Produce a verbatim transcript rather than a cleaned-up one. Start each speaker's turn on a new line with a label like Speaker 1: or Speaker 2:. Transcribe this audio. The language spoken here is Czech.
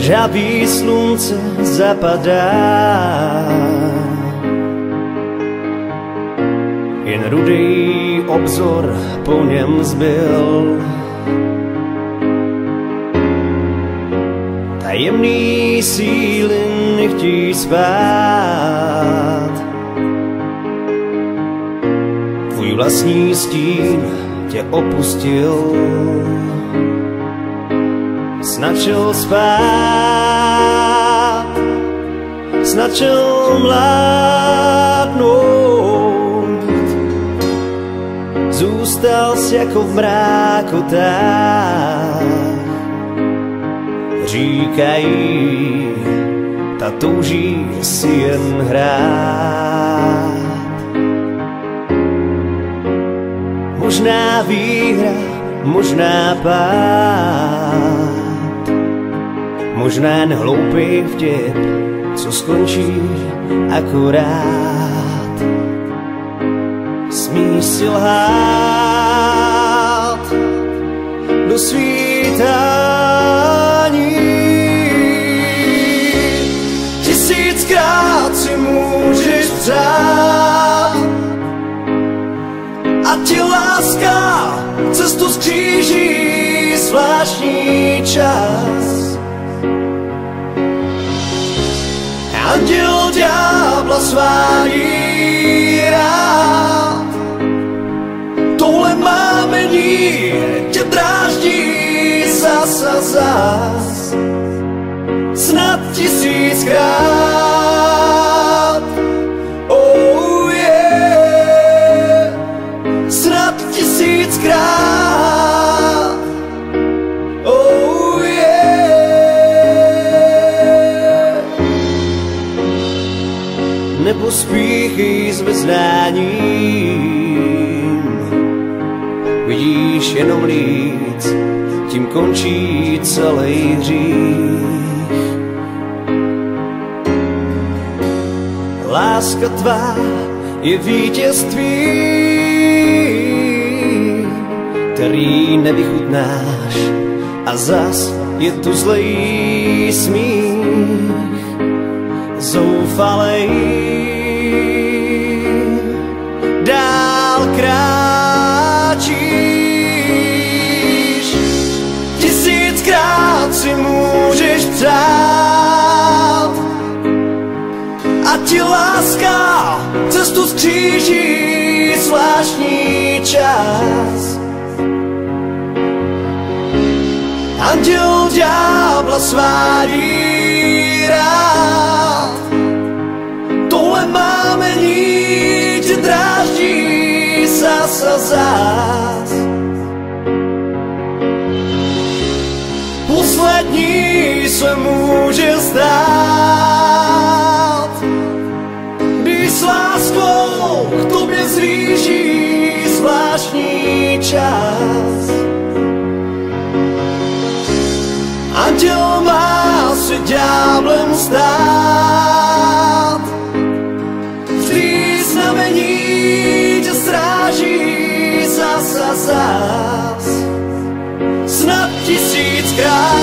Speaker 1: žhaví slunce zapadá. Jen rudý obzor po něm zbyl. Tajemný síly nechtí spát. Tvůj vlastní stín tě opustil. Snad šel spát, snad šel mládnout. Zůstal jsi jako v mrákotách. Říkají, ta touží si jen hrát. Možná výhra, možná pád, možná jen hloupý vtip, co skončí akorát. Smíš si lhát do svítání. Tisíckrát si můžeš přát, a ti láska cestu skříží zvláštní čas. Anděl ďábla svádí rád. Tohle mámení tě dráždí zas a zas. Snad tisíckrát, oh yeah. Snad tisíckrát, oh yeah. Nepospíchej s vyznáním, vidíš jenom líc, tím končí celý hřích. Láska tvá je vítězství, který nevychutnáš, a zas je tu zlej smích. Zoufalej dál kráčíš. Tisíckrát si můžeš přát, a ti láska cestu skříží zvláštní čas. Anděl ďábla svádí rád. Tohle mámení tě dráždí zas a zas. Poslední se může stát, když s láskou k tobě zříží zvláštní čas. Anděl má se ďáblem stát. Zlý znamení tě stráží zas a zas. Snad tisíckrát.